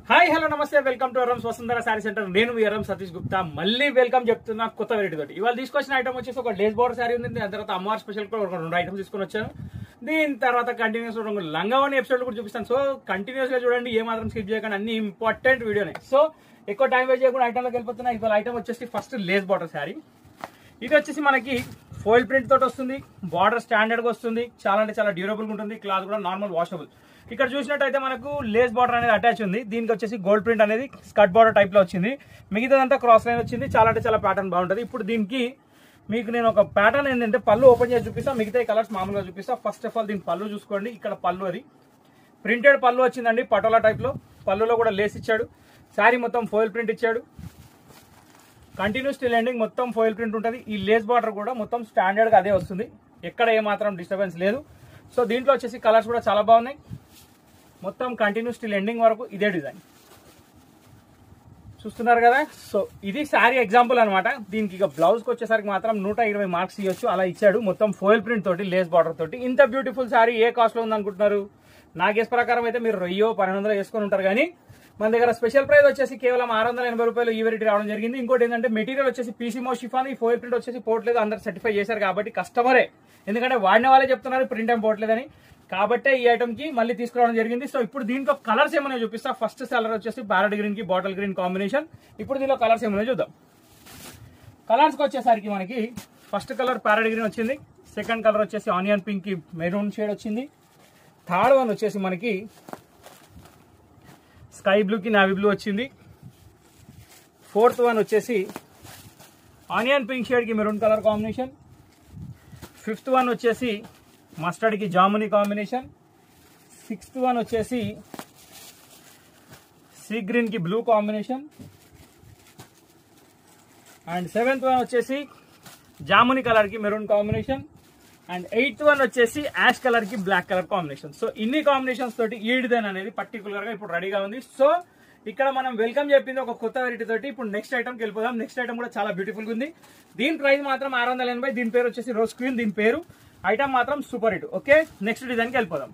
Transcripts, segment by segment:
Hi hello నమస్తే welcome to Aram's Vasundhara sari centre. నేను మీ అరమ్ సతీష్ గుప్తా. మళ్ళీ వెల్కమ్ చెప్తున్నా కొత్త వెరైటీ తోటి. ఇవాళ తీసుకొచ్చిన ఐటమ్ వచ్చేసి ఒక లేస్ బోర్డర్ సారీ ఉంది. దాని తర్వాత అమ్మవారి స్పెషల్ కూడా ఒక 2 ఐటమ్స్ తీసుకొని వచ్చాను. దీని తర్వాత కంటిన్యూస్ లంగావని ఎపిసోడ్ కూడా చూపిస్తాను. సో కంటిన్యూస్ గా చూడండి, ఏ మాత్రం స్కిప్ చేయకండి, అన్ని ఇంపార్టెంట్ వీడియోనే. సో ఎక్కువ టైం వేస్ట్ చేయకుండా ఐటమ్లోకి వెళ్ళిపోతున్నా. ఇవాళ ఐటమ్ వచ్చేసి ఫస్ట్ లేస్ బోర్డర్ సారీ. ఇది వచ్చేసి మనకి ఫోయిల్ ప్రింట్ తోటి వస్తుంది. బార్డర్ స్టాండర్డ్ గా వస్తుంది. చాలా అంటే చాలా డ్యూరబుల్ ఉంటుంది. క్లాత్ కూడా నార్మల్ వాషబుల్. ఇక్కడ చూసినట్టయితే మనకు లేస్ బార్డర్ అనేది అటాచ్ ఉంది. దీనికి వచ్చేసి గోల్డ్ ప్రింట్ అనేది స్కర్ట్ బార్డర్ టైప్ లో వచ్చింది. మిగతాదంతా క్రాస్ లైన్ వచ్చింది. చాలా అంటే చాలా ప్యాటర్న్ బాగుంటుంది. ఇప్పుడు దీనికి మీకు నేను ఒక ప్యాటర్న్ ఏంటంటే పళ్ళు ఓపెన్ చేసి చూపిస్తాను, మిగతా కలర్స్ మామూలుగా చూపిస్తా. ఫస్ట్ ఆఫ్ ఆల్ దీని పళ్ళు చూసుకోండి. ఇక్కడ పళ్ళు అది ప్రింటెడ్ పళ్ళు వచ్చిందండి, పటోలా టైప్ లో. పళ్ళులో కూడా లేస్ ఇచ్చాడు. శారీ మొత్తం ఫోయిల్ ప్రింట్ ఇచ్చాడు. కంటిన్యూస్ టిల్ ఎండింగ్ మొత్తం ఫోయిల్ ప్రింట్ ఉంటుంది. ఈ లేస్ బార్డర్ కూడా మొత్తం స్టాండర్డ్ గా అదే వస్తుంది. ఎక్కడ ఏమాత్రం డిస్టర్బెన్స్ లేదు. సో దీంట్లో వచ్చేసి కలర్స్ కూడా చాలా బాగున్నాయి. మొత్తం కంటిన్యూస్ టిల్ ఎండింగ్ వరకు ఇదే డిజైన్ చూస్తున్నారు కదా. సో ఇది శారీ ఎగ్జాంపుల్ అనమాట. దీనికి ఇక బ్లౌజ్ కి వచ్చేసరికి మాత్రం 120 మార్క్స్ ఇవ్వచ్చు, అలా ఇచ్చాడు. మొత్తం ఫోయిల్ ప్రింట్ తోటి లేస్ బార్డర్ తోటి ఇంత బ్యూటిఫుల్ శారీ ఏ కాస్ట్ లో ఉంది అనుకుంటున్నారు? నా గెస్ ప్రకారం అయితే మీరు 1000-1200 వేసుకొని ఉంటారు. కానీ మన దగ్గర స్పెషల్ ప్రైస్ వచ్చేసి కేవలం 680 రూపాయలు ఈ వెరైటీ రావడం జరిగింది. ఇంకోటి ఏంటంటే మెటీరియల్ వచ్చేసి పీసీమో షిఫాన్, ఈ ఫోయిల్ ప్రింట్ వచ్చేసి పోర్ట్లేదు. అందరు సర్టిఫై చేశారు కాబట్టి కస్టమరే, ఎందుకంటే వాడిన వాళ్ళే చెప్తున్నారు ప్రింట్ ఏం పోర్ట్లేదని. కాబట్టి ఈ ఐటమ్ కి మళ్ళీ తీసుకురావడం జరిగింది. సో ఇప్పుడు దీంట్లో కలర్స్ ఏమైనా చూపిస్తా. ఫస్ట్ కలర్ వచ్చేసి ప్యారెట్ గ్రీన్ కి బాటిల్ గ్రీన్ కాంబినేషన్. ఇప్పుడు దీనిలో కలర్స్ ఏమైనా చూద్దాం. కలర్స్ కి వచ్చేసరికి మనకి ఫస్ట్ కలర్ ప్యారెట్ గ్రీన్ వచ్చింది. సెకండ్ కలర్ వచ్చేసి ఆనియన్ పింక్ కి మెరూన్ షేడ్ వచ్చింది. థర్డ్ వన్ వచ్చేసి మనకి స్కై బ్లూ కి నావీ బ్లూ వచ్చింది. ఫోర్త్ వన్ వచ్చేసి ఆనియన్ పింక్ షేడ్ కి maroon colour combination. Fifth one వచ్చేసి మస్టర్డ్ కి జామునీ కాంబినేషన్. సిక్స్త్ వన్ వచ్చేసి సీ గ్రీన్ కి blue combination. And seventh one వచ్చేసి జామునీ కలర్ కి maroon combination. And eighth one వచ్చేసి యాష్ కలర్ కి బ్లాక్ కలర్ కాంబినేషన్. సో ఇన్ని కాంబినేషన్స్ తోటి ఈ డిజైన్ అనేది పర్టికులర్ గా ఇప్పుడు రెడీగా ఉంది. సో ఇక్కడ మనం వెల్కమ్ చెప్పింది ఒక కొత్త వెరైటీ తోటి. ఇప్పుడు నెక్స్ట్ ఐటమ్కి వెళ్ళిపోదాం. నెక్స్ట్ ఐటమ్ కూడా చాలా బ్యూటిఫుల్ గా ఉంది. దీని ప్రైస్ మాత్రం 680. దీని పేరు వచ్చేసి రోజ్ క్వీన్. దీని పేరు ఐటమ్ మాత్రం సూపర్ హిట్. ఓకే, నెక్స్ట్ డిజైన్కి వెళ్ళిపోదాం.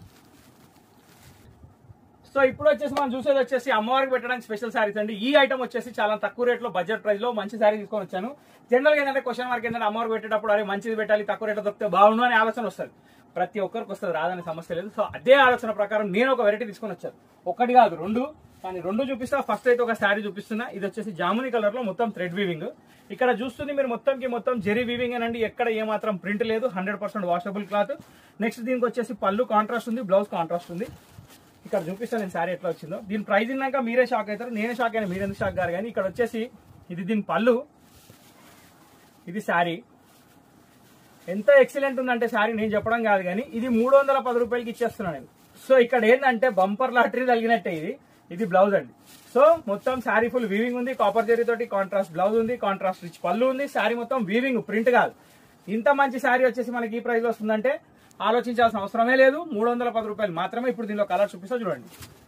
సో ఇప్పుడు వచ్చేసి మనం చూసేది వచ్చేసి అమ్మవారికి పెట్టడానికి స్పెషల్ శారీస్ అండి. ఈ ఐటమ్ వచ్చేసి చాలా తక్కువ రేట్ లో బడ్జెట్ ప్రైస్ లో మంచి శారీ తీసుకొని వచ్చాను. జనరల్ గా ఏంటంటే క్వశ్చన్ మార్క్ ఏంటంటే అమ్మవారికి పెట్టేటప్పుడు అరే మంచిది పెట్టాలి, తక్కువ రేట్లో దొరికితే బాగుండు అనే ఆలోచన వస్తుంది. ప్రతి ఒక్కరికి వస్తుంది, రాదనే సమస్య లేదు. సో అదే ఆలోచన ప్రకారం నేను ఒక వెరైటీ తీసుకొని వచ్చాను. ఒకటి కాదు, 2. కానీ 2 చూపిస్తా. ఫస్ట్ అయితే ఒక శారీ చూపిస్తున్నా. ఇది వచ్చేసి జామునీ కలర్ లో మొత్తం థ్రెడ్ వీవింగ్. ఇక్కడ చూస్తుంది మీరు మొత్తం జెరీ వీవింగ్ అనండి. ఎక్కడ ఏమాత్రం ప్రింట్ లేదు. 100% వాషబుల్ క్లాత్. నెక్స్ట్ దీనికి వచ్చేసి పళ్ళు కాంట్రాస్ట్ ఉంది, బ్లౌజ్ కాంట్రాస్ట్ ఉంది. ఇక్కడ చూపిస్తాను నేను శారీ ఎట్లా వచ్చిందో. దీని ప్రైస్ విన్నాక మీరే షాక్ అవుతారు. నేనే షాక్ అయినా, మీరెందుకు షాక్ గారు. కానీ ఇక్కడ వచ్చేసి ఇది దీని పళ్ళు, ఇది శారీ. ఎంత ఎక్సలెంట్ ఉందంటే శారీ నేను చెప్పడం కాదు, కానీ ఇది 310 రూపాయలకి ఇచ్చేస్తున్నాను నేను. సో ఇక్కడ ఏంటంటే బంపర్ లాటరీ తగిలినట్టే ఇది బ్లౌజ్ అండి. సో మొత్తం శారీ ఫుల్ వీవింగ్ ఉంది. కాపర్ జరీ తోటి కాంట్రాస్ట్ బ్లౌజ్ ఉంది, కాంట్రాస్ట్ రిచ్ పళ్ళు ఉంది. శారీ మొత్తం వీవింగ్, ప్రింట్ కాదు. ఇంత మంచి శారీ వచ్చేసి మనకి ఈ ప్రైస్ లో వస్తుందంటే ఆలోచించాల్సిన అవసరమే లేదు. 310 రూపాయలు మాత్రమే. ఇప్పుడు దీనిలో కలర్స్ చూపిస్తా చూడండి.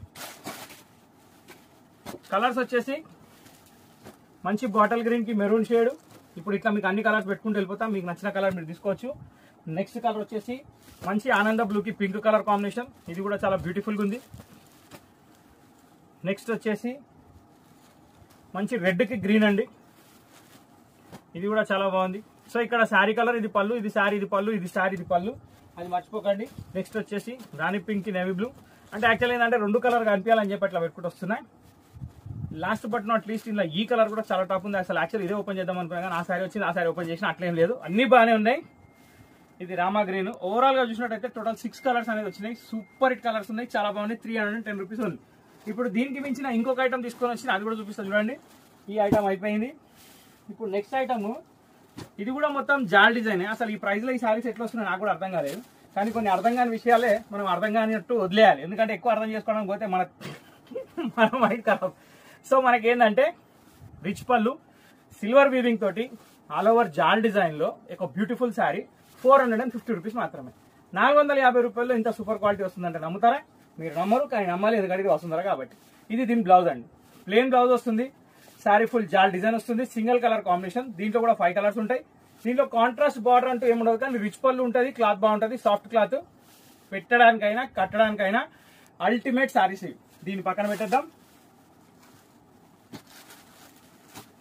కలర్స్ వచ్చేసి మంచి బాటిల్ గ్రీన్ కి మెరూన్ షేడ్. ఇప్పుడు ఇట్లా మీకు అన్ని కలర్స్ పెట్టుకుంటూ వెళ్ళిపోతాం. మీకు నచ్చిన కలర్ మీరు తీసుకోవచ్చు. నెక్స్ట్ కలర్ వచ్చేసి మంచి ఆనంద బ్లూ కి పింక్ కలర్ కాంబినేషన్. ఇది కూడా చాలా బ్యూటిఫుల్ గా ఉంది. నెక్స్ట్ వచ్చేసి మంచి రెడ్ కి గ్రీన్ అండి. ఇది కూడా చాలా బాగుంది. సో ఇక్కడ శారీ కలర్, ఇది పళ్ళు, ఇది శారీ, ఇది పళ్ళు, ఇది శారీ, ఇది పళ్ళు, అది మర్చిపోకండి. నెక్స్ట్ వచ్చేసి రాణి పింక్ కి నేవీ బ్లూ. అంటే యాక్చువల్లీ ఏంటంటే 2 కలర్ కనిపించాలని చెప్పి అట్లా పెట్టుకుంటూ వస్తున్నాయి. లాస్ట్ బట్ నాట్ లీస్ట్ ఇలా ఈ కలర్ కూడా చాలా టాప్ ఉంది. అసలు యాక్చువల్ ఇదే ఓపెన్ చేద్దాం అనుకున్నా, కానీ ఆ శారీ వచ్చింది, ఆ శారీ ఓపెన్ చేసిన అట్లేం లేదు, అన్ని బాగానే ఉన్నాయి. ఇది రామా గ్రీన్. ఓవరాల్ గా చూసినట్టయితే టోటల్ 6 కలర్స్ అనేది వచ్చినాయి. సూపర్ హిట్ కలర్స్ ఉన్నాయి, చాలా బాగున్నాయి. 310 రూపీస్ ఉంది. ఇప్పుడు దీనికి మించిన ఇంకొక ఐటమ్ తీసుకొని వచ్చింది, అది కూడా చూపిస్తా చూడండి. ఈ ఐటమ్ అయిపోయింది. ఇప్పుడు నెక్స్ట్ ఐటమ్, ఇది కూడా మొత్తం జాల్ డిజైన్. అసలు ఈ ప్రైస్ లో ఈ శారీస్ ఎట్లా వస్తున్నాయి నాకు కూడా అర్థం కాలేదు. కానీ కొన్ని అర్థం కాని విషయాలే మనం అర్థం కానిట్టు వదిలేయాలి. ఎందుకంటే ఎక్కువ అర్థం చేసుకోవడానికి పోతే మన మైండ్ ఖరాబ్. సో మనకి ఏంటంటే రిచ్ పళ్ళు, సిల్వర్ వీవింగ్ తోటి ఆల్ ఓవర్ జాల్ డిజైన్ లో ఒక బ్యూటిఫుల్ శారీ. 450 రూపీస్ మాత్రమే. 450 రూపాయల్లో ఇంత సూపర్ క్వాలిటీ వస్తుందంటే నమ్ముతారా? మీరు నమ్మరు, కానీ నమ్మాలి, ఎందుకంటే వస్తుందా కాబట్టి. ఇది దీని బ్లౌజ్ అండి. ప్లెయిన్ బ్లౌజ్ వస్తుంది. శారీ ఫుల్ జాల్ డిజైన్ వస్తుంది. Single colour combination. దీంట్లో కూడా 5 కలర్స్ ఉంటాయి. దీంట్లో కాంట్రాస్ట్ బార్డర్ అంటూ ఏముండదు, కానీ రిచ్ పళ్ళు ఉంటుంది. క్లాత్ బాగుంటుంది, సాఫ్ట్ క్లాత్. పెట్టడానికైనా కట్టడానికైనా అల్టిమేట్ శారీస్. దీని పక్కన పెట్టేద్దాం.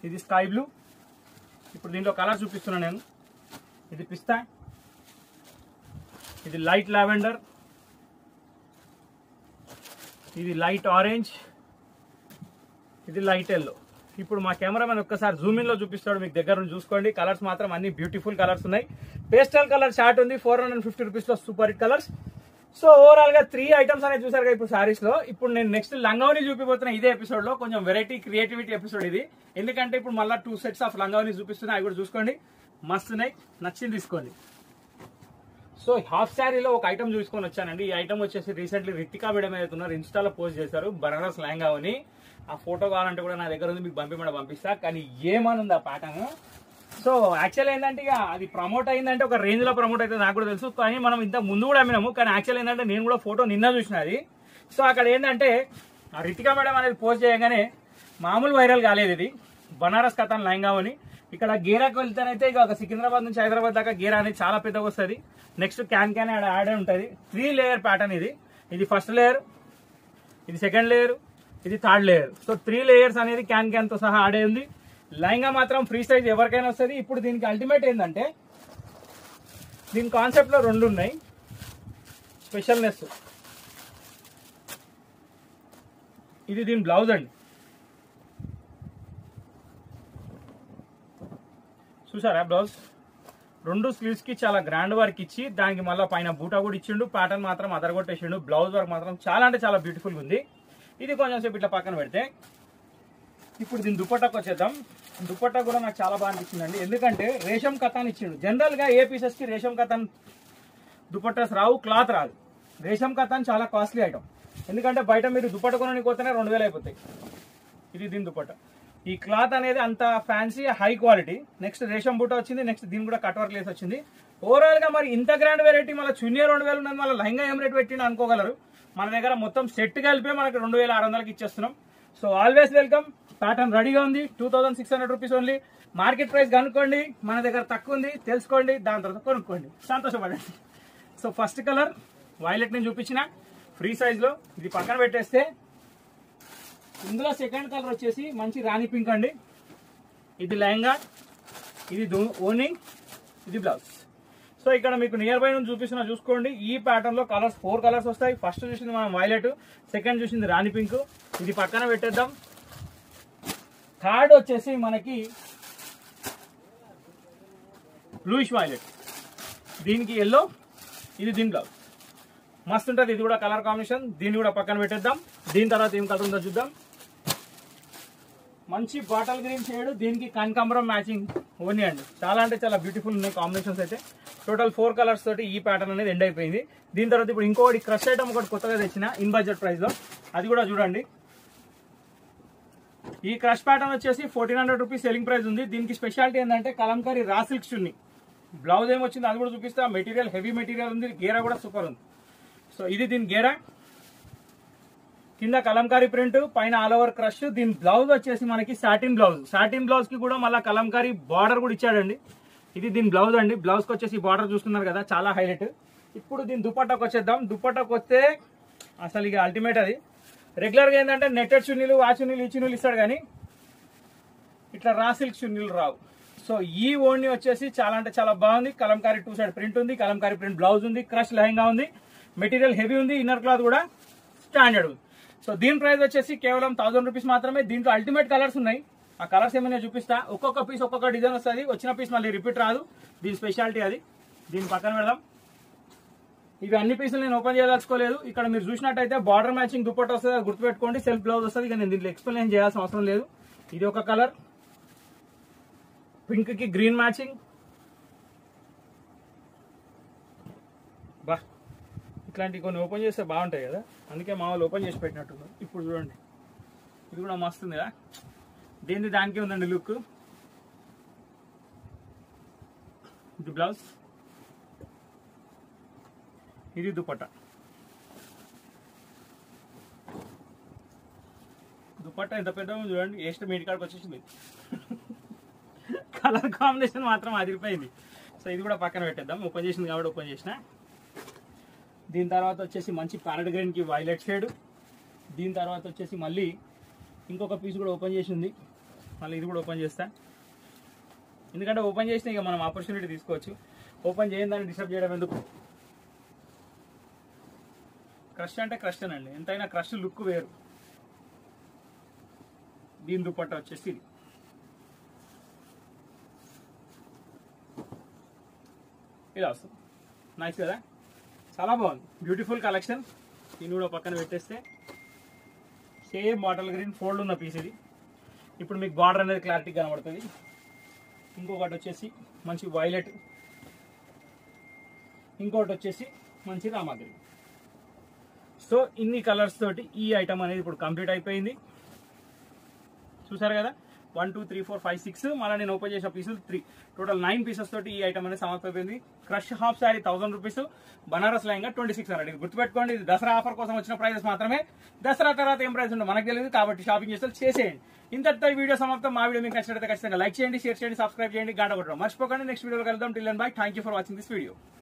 ఇది స్కై బ్లూ. ఇప్పుడు దీంట్లో కలర్ చూపిస్తున్నాను నేను. ఇది పిస్తా, ఇది లైట్ లావెండర్, ఇది లైట్ ఆరెంజ్, ఇది లైట్ ఎల్లో. ఇప్పుడు మా కెమెరామెన్ ఒక్కసారి జూమ్ ఇన్ లో చూపిస్తాడు, మీకు దగ్గర నుంచి చూసుకోండి. కలర్స్ మాత్రం అన్ని బ్యూటిఫుల్ కలర్స్ ఉన్నాయి. పేస్టల్ కలర్ షార్ట్ ఉంది 450 రూపీస్ లో, super hit colours. So overall గా 3 ఐటమ్స్ అనేది చూసారు కదా ఇప్పుడు సారీస్ లో. ఇప్పుడు నేను నెక్స్ట్ లంగావని చూపిపోతున్నా ఇదే ఎపిసోడ్ లో. కొంచెం వెరైటీ క్రియేటివిటీ ఎపిసోడ్ ఇది, ఎందుకంటే ఇప్పుడు మళ్ళీ 2 సెట్స్ ఆఫ్ లంగావని చూపిస్తున్నా. అవి కూడా చూసుకోండి, మస్తున్నాయి, నచ్చింది తీసుకోండి. సో హాఫ్ శారీలో ఒక ఐటమ్ చూసుకొని వచ్చానండి. ఈ ఐటమ్ వచ్చేసి రీసెంట్లీ రితికా మేడం అవుతున్నారు, ఇన్స్టాలో పోస్ట్ చేశారు, బనారస్ లెహంగా అని. ఆ ఫోటో కావాలంటే కూడా నా దగ్గర ఉంది, మీకు పంపిస్తా. కానీ ఏమనుంది ఆ ప్యాటర్న్. సో యాక్చువల్ ఏంటంటే ఇక అది ప్రమోట్ అయిందంటే ఒక రేంజ్ లో ప్రమోట్ అయితే నాకు కూడా తెలుసు, కానీ మనం ఇంత ముందు కూడా అమ్మినాము. కానీ యాక్చువల్ ఏంటంటే నేను కూడా ఫోటో నిన్న చూసిన అది. సో అక్కడ ఏంటంటే ఆ రితికా మేడం అనేది పోస్ట్ చేయగానే మామూలు వైరల్ కాలేదు. ఇది బనారస్ కథన్ లెహంగా అని. ఇక్కడ గేరాకి వెళ్తేనైతే ఇక ఒక సికింద్రాబాద్ నుంచి హైదరాబాద్ దాకా గేరా అనేది చాలా పెద్దగా వస్తుంది. నెక్స్ట్ క్యాన్ యాడ్ ఉంటుంది. 3 లేయర్ ప్యాటర్న్ ఇది. ఇది ఫస్ట్ లేయర్, ఇది సెకండ్ లేయర్, ఇది థర్డ్ లేయర్. సో 3 లేయర్స్ అనేది క్యాన్ తో సహా ఆడే ఉంది. లెహంగా మాత్రం ఫ్రీ సైజ్ ఎవరికైనా వస్తుంది. ఇప్పుడు దీనికి అల్టిమేట్ ఏంటంటే దీని కాన్సెప్ట్ లో 2 ఉన్నాయి స్పెషల్నెస్. ఇది దీని బ్లౌజ్ అండి, చూసారా బ్లౌజ్. 2 స్లీవ్స్ కి చాలా గ్రాండ్ వర్క్ ఇచ్చి దానికి మళ్ళీ పైన బూటా కూడా ఇచ్చిండు. ప్యాటర్న్ మాత్రం అదరగొట్టేసిండు. బ్లౌజ్ వర్క్ మాత్రం చాలా అంటే చాలా బ్యూటిఫుల్ గా ఉంది. ఇది కొంచెం సేపు ఇట్లా పక్కన పెడితే ఇప్పుడు దీని దుపట్టాకు వచ్చేద్దాం. దుపట్టా కూడా నాకు చాలా బాగా అనిపించిందండి, ఎందుకంటే రేషం కథాన్ ఇచ్చిండు. జనరల్ గా ఏ పీసెస్ కి రేషం కథాన్ దుపట్టాస్ రావు, క్లాత్ రాదు. రేషం కథాన్ చాలా కాస్ట్లీ ఐటమ్, ఎందుకంటే బయట మీరు దుపట్ట కొనడానికి పోతేనే 2000 అయిపోతాయి. ఇది దీని దుపట్టా. ఈ క్లాత్ అనేది అంత ఫ్యాన్సీ హై క్వాలిటీ. నెక్స్ట్ రేషం బూట వచ్చింది, నెక్స్ట్ దీని కూడా కట్ వర్క్ లేస్ వచ్చింది. ఓవరాల్ గా మరి ఇంత గ్రాండ్ వెరైటీ మళ్ళీ చున్నీ 2000 ఉన్నది, మళ్ళీ లెహంగా ఏం రేట్ పెట్టిండు అనుకోగలరు. మన దగ్గర మొత్తం సెట్ కలిపే మనకి 2600కి ఇచ్చేస్తున్నాం. So always welcome. ప్యాటర్న్ రెడీగా ఉంది, 2600 రూపీస్ ఓన్లీ. మార్కెట్ ప్రైస్ కనుక్కోండి, మన దగ్గర తక్కువ ఉంది తెలుసుకోండి, దాని తర్వాత కొనుక్కోండి, సంతోషపడండి. సో ఫస్ట్ కలర్ వైలెట్ నేను చూపించిన ఫ్రీ సైజ్ లో. ఇది పక్కన పెట్టేస్తే ఇందులో సెకండ్ కలర్ వచ్చేసి మంచి రాణి పింక్ అండి. ఇది లెహంగా, ఇది ఓని, ఇది బ్లౌజ్. సో ఇక్కడ మీకు నియర్ బై నుంచి చూపిస్తున్నా, చూసుకోండి. ఈ ప్యాటర్న్ లో కలర్స్ 4 కలర్స్ వస్తాయి. ఫస్ట్ చూసింది మనం వైలెట్, సెకండ్ చూసింది రాణి పింక్. ఇది పక్కన పెట్టేద్దాం. థర్డ్ వచ్చేసి మనకి బ్లూయిష్ వైలెట్, దీనికి ఎల్లో, ఇది దీని బ్లౌజ్. మస్తు ఉంటుంది, ఇది కూడా కలర్ కాంబినేషన్. దీన్ని కూడా పక్కన పెట్టేద్దాం. దీని తర్వాత ఏం కలర్ ఉందో చూద్దాం. మంచి బాటల్ గ్రీన్ షేడ్, దీనికి కనకాంబరం మ్యాచింగ్ ఓని అండి. చాలా అంటే చాలా బ్యూటిఫుల్ ఉన్నాయి కాంబినేషన్స్ అయితే. టోటల్ 4 కలర్స్ తోటి ఈ ప్యాటర్న్ అనేది ఎండ్ అయిపోయింది. దీని తర్వాత ఇప్పుడు ఇంకోటి క్రష్ ఐటమ్ ఒకటి కొత్తగా తెచ్చిన ఇన్ బడ్జెట్ ప్రైస్ లో, అది కూడా చూడండి. ఈ క్రష్ ప్యాటర్న్ వచ్చేసి 1400 రూపీస్ సెల్లింగ్ ప్రైస్ ఉంది. దీనికి స్పెషాలిటీ ఏంటంటే కలంకారీ రా సిల్క్ చున్నీ. బ్లౌజ్ ఏమొచ్చింది అది కూడా చూపిస్తా. మెటీరియల్ హెవీ మెటీరియల్ ఉంది, గేరా కూడా సూపర్ ఉంది. సో ఇది దీని గేరా, కింద కలంకారీ ప్రింట్, పైన ఆల్ ఓవర్ క్రష్. దీని బ్లౌజ్ వచ్చేసి మనకి సాటిన్ బ్లౌజ్. సాటిన్ బ్లౌజ్ కి కూడా మళ్ళీ కలంకారీ బార్డర్ కూడా ఇచ్చాడండి. ఇది దీని బ్లౌజ్ అండి. బ్లౌజ్ కి వచ్చేసి బార్డర్ చూస్తున్నారు కదా, చాలా హైలైట్. ఇప్పుడు దీని దుపట్టాకు వచ్చేద్దాం. దుపట్టాకు వస్తే అసలు ఇక అల్టిమేట్. అది రెగ్యులర్ గా ఏంటంటే నెట్టెడ్ చున్నీలు, ఆ చున్నీలు, ఈ చున్నీలు ఇస్తాడు, కానీ ఇట్లా రా సిల్క్ చున్నీలు రావు. సో ఈ ఓణి వచ్చేసి చాలా అంటే చాలా బాగుంది. కలంకారీ 2 సైడ్ ప్రింట్ ఉంది, కలంకారీ ప్రింట్ బ్లౌజ్ ఉంది, క్రష్ లెహంగా ఉంది, మెటీరియల్ హెవీ ఉంది, ఇన్నర్ క్లాత్ కూడా స్టాండర్డ్ ఉంది. సో దీని ప్రైస్ వచ్చేసి కేవలం 1000 రూపీస్ మాత్రమే. దీంట్లో అల్టిమేట్ కలర్స్ ఉన్నాయి. ఆ కలర్స్ ఏమైనా చూపిస్తా. ఒక్కొక్క పీస్ ఒక్కొక్క డిజైన్ వస్తుంది, వచ్చిన పీస్ మళ్ళీ రిపీట్ రాదు. దీని స్పెషాలిటీ అది. దీని పక్కన పెడదాం. ఇవి అన్ని పీసులు నేను ఓపెన్ చేయదలుచుకోలేదు. ఇక్కడ మీరు చూసినట్టయితే బార్డర్ మ్యాచింగ్ దుపట్టా వస్తుంది, గుర్తుపెట్టుకోండి. సెల్ఫ్ బ్లౌజ్ వస్తుంది. ఇక నేను దీంట్లో ఎక్స్ప్లెయిన్ చేయాల్సిన అవసరం లేదు. ఇది ఒక కలర్, పింక్ కి గ్రీన్ మ్యాచింగ్. బా, ఇట్లాంటివి కొన్ని ఓపెన్ చేస్తే బాగుంటాయి కదా, అందుకే మా వాళ్ళు ఓపెన్ చేసి పెట్టినట్టున్నారు. ఇప్పుడు చూడండి, ఇది కూడా మస్తు ఉంది కదా. దీన్ని దానికే ఉందండి లుక్. ఇది బ్లౌజ్, ఇది దుపట్టా. దుపట్టా ఎంత పెద్దగా చూడండి, వేస్ట్ మీటి కాడికి వచ్చేసింది. కలర్ కాంబినేషన్ మాత్రం అదిరిపోయింది. సో ఇది కూడా పక్కన పెట్టేద్దాం. ఓపెన్ చేసింది కాబట్టి ఓపెన్ చేసిన. దీని తర్వాత వచ్చేసి మంచి ప్యారెట్ గ్రీన్ కి వైలెట్ షేడ్. దీని తర్వాత వచ్చేసి మళ్ళీ ఇంకొక పీస్ కూడా ఓపెన్ చేసింది. మళ్ళీ ఇది కూడా ఓపెన్ చేస్తా, ఎందుకంటే ఓపెన్ చేసినా ఇక మనం ఆపర్చునిటీ తీసుకోవచ్చు. ఓపెన్ చేయని దాన్ని డిస్టర్బ్ చేయడం ఎందుకు. క్రష్ అంటే క్రష్ అండి, ఎంతైనా క్రష్ లుక్ వేరు. దీని దుపట్టా వచ్చేసి ఇది. ఇలా వస్తుంది, నైస్ కదా, చాలా బాగుంది, బ్యూటిఫుల్ కలెక్షన్. దీన్ని కూడా పక్కన పెట్టేస్తే సేమ్ బాటిల్ గ్రీన్ ఫోల్డ్ ఉన్న పీస్ ఇది. ఇప్పుడు మీకు బార్డర్ అనేది క్లారిటీ కనబడుతుంది. ఇంకొకటి వచ్చేసి మంచి వైలెట్, ఇంకొకటి వచ్చేసి మంచి రామా గ్రీన్. సో ఇన్ని కలర్స్ తోటి ఈ ఐటమ్ అనేది ఇప్పుడు కంప్లీట్ అయిపోయింది. చూసారు కదా, 1 2 3 4 5 6, మళ్ళీ నేను ఓపెన్ చేసిన పీసులు 3, టోటల్ 9 పీసెస్ తోటి ఈ ఐటమ్ అనేది సమాప్తమైపోయింది. Crush half sari 1000 rupees, Banaras lehenga 2600. ఇది గుర్తుపెట్టుకోండి, ఇది దసరా ఆఫర్ కోసం వచ్చిన ప్రైజెస్ మాత్రమే. దసరా తర్వాత ఏం ప్రైస్ ఉందో మనకు తెలియదు, కాబట్టి షాపింగ్ చేస్తే చేసేయండి. ఇంతటితో ఈ వీడియో సమాప్తం. మా వీడియో మీకు నచ్చినట్లయితే ఖచ్చితంగా లైక్ చేయండి, షేర్ చేయండి, సబ్స్క్రైబ్ చేయండి, గంట కొట్టడం మర్చిపోకండి. నెక్స్ట్ వీడియోలో కలుద్దాం. Till then bye, thank you for watching this video.